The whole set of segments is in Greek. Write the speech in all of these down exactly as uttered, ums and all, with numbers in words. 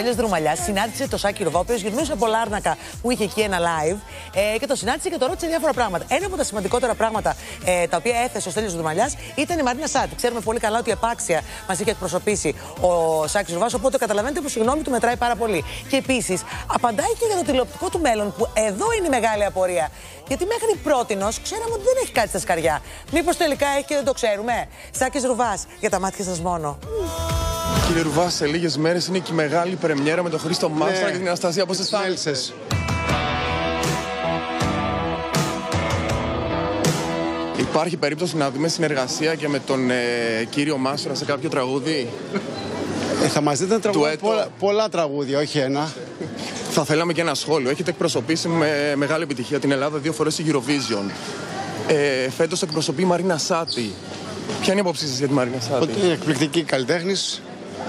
Στέλιος Δρουμαλιάς συνάντησε το Σάκη Ρουβά, ο οποίος γυρνούσε από Λάρνακα που είχε εκεί ένα live ε, και το συνάντησε και το ρώτησε διάφορα πράγματα. Ένα από τα σημαντικότερα πράγματα ε, τα οποία έθεσε ο Στέλιος Δρουμαλιάς ήταν η Μαρίνα Σάτι. Ξέρουμε πολύ καλά ότι επάξια μας είχε εκπροσωπήσει ο Σάκης Ρουβάς, οπότε καταλαβαίνετε που συγγνώμη του μετράει πάρα πολύ. Και επίσης απαντάει και για το τηλεοπτικό του μέλλον, που εδώ είναι η μεγάλη απορία. Γιατί μέχρι πρότινος ξέραμε ότι δεν έχει κάτι στα σκαριά. Μήπως τελικά έχει και δεν το ξέρουμε. Σάκης Ρουβάς, για τα μάτια σας μόνο. Κύριε Ρουβά, σε λίγες μέρες είναι και η μεγάλη πρεμιέρα με τον Χρήστο Μάστρα ναι. και την Αναστασία. Πώς αισθάνεστε? Υπάρχει περίπτωση να δούμε συνεργασία και με τον ε, κύριο Μάστρα σε κάποιο τραγούδι? Ε, θα μας δείτε τραγούδι, πολλά, πολλά τραγούδια, όχι ένα. Θα θέλαμε και ένα σχόλιο. Έχετε εκπροσωπήσει με μεγάλη επιτυχία την Ελλάδα δύο φορές στη Eurovision. Ε, φέτος εκπροσωπεί η Μαρίνα Σάτι. Ποια είναι η απόψη σας για τη Μαρίνα Σάτι? Ότι είναι εκπληκτική καλλιτέχνης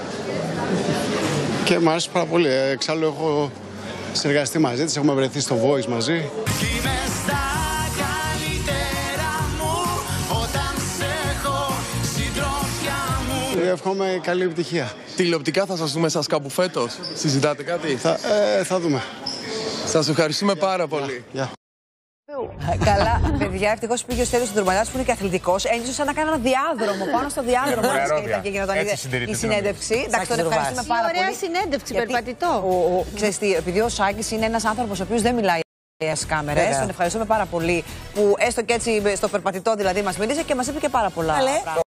και μου αρέσει πάρα πολύ. Εξάλλου έχω συνεργαστεί μαζί της, έχουμε βρεθεί στο Voice μαζί. Εύχομαι καλή επιτυχία. Τηλεοπτικά θα σας δούμε σας κάπου φέτος? Συζητάτε κάτι? Θα, ε, θα δούμε. Σας ευχαριστούμε πάρα πολύ. Yeah. Yeah. Καλά, παιδιά, ευτυχώς πήγε ο Στέλιος Δρουμαλιάς που είναι και αθλητικός. Ένιωσε σαν να κάνει ένα διάδρομο πάνω στο διάδρομο. Και γινόταν η συνέντευξη. Εντάξει, τον ευχαριστούμε πάρα πολύ. Ωραία συνέντευξη, περπατητό. Ξέρεις τι, επειδή ο Σάκης είναι ένας άνθρωπος ο οποίος δεν μιλάει στις κάμερες, τον ευχαριστούμε πάρα πολύ που έστω και έτσι στο περπατητό δηλαδή μας μίλησε και μας είπε και πάρα πολλά.